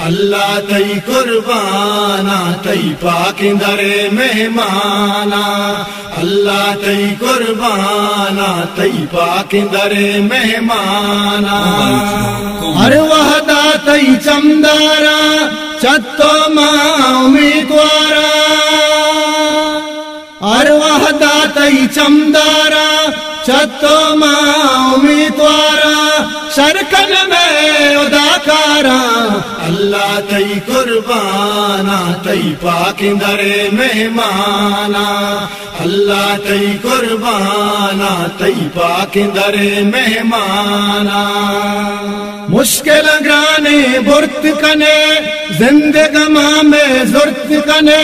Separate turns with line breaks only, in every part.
अल्लाह तई कुर्बाना तई पाकिंदरे मेहमाना अल्लाह तई कुर्बाना तई पाकिंदरे मेहमाना हर वहदा तई चमदारा चत्तो मां उम्मीदवारा हर वहदा तई चमदारा चत्तो मां उम्मीदवारा शरकन में उदाकारा अल्लाह तई कुर्बाना तई पाकिंदरे मेहमाना अल्लाह तई कुर्बाना तई पाकिंदरे मेहमाना मुश्किल ग्राने बुर्त कने जिंदगमा में जुर्त कने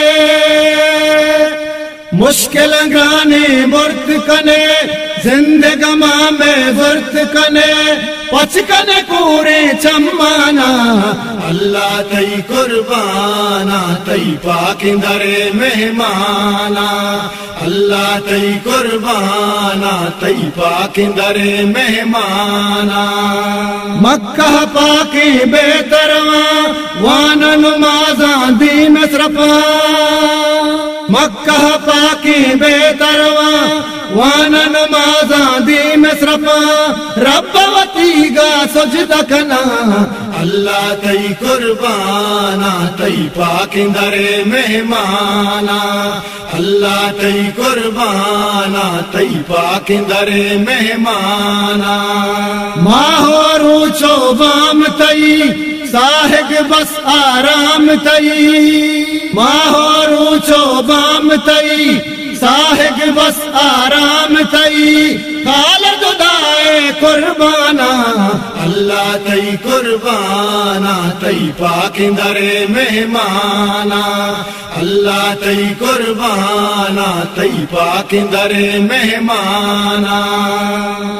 मुश्किल ग्राने बुर्त कने जिंदगमा में जुर्त कने पचकने कूरे चम्माना अल्लाह तई कुर्बाना तई पाकिंदरे मेहमाना अल्लाह तई कुर्बाना तई पाकिंदरे मेहमाना मक्का पाके बेतरवा वान नमाज़ा दी मसरफा मक्का पाके बेतरवा वान नमाज़ा दी मसरफा रब्बवती गा सजदा कना अल्लाह तई कुर्बाना तई पाकिंदरे मेहमाना अल्लाह तई कुर्बाना तई पाकिंदरे मेहमाना माहोरू चोबाम तई साहिब बस आराम तई माहोरू चोबाम तई साहिब बस आराम तई खालिद दाए कुर्बाना अल्लाह तई कुर्बाना तई पाकिंदरे मेहमाना अल्लाह तई कुर्बाना तई पाकिंदरे मेहमाना।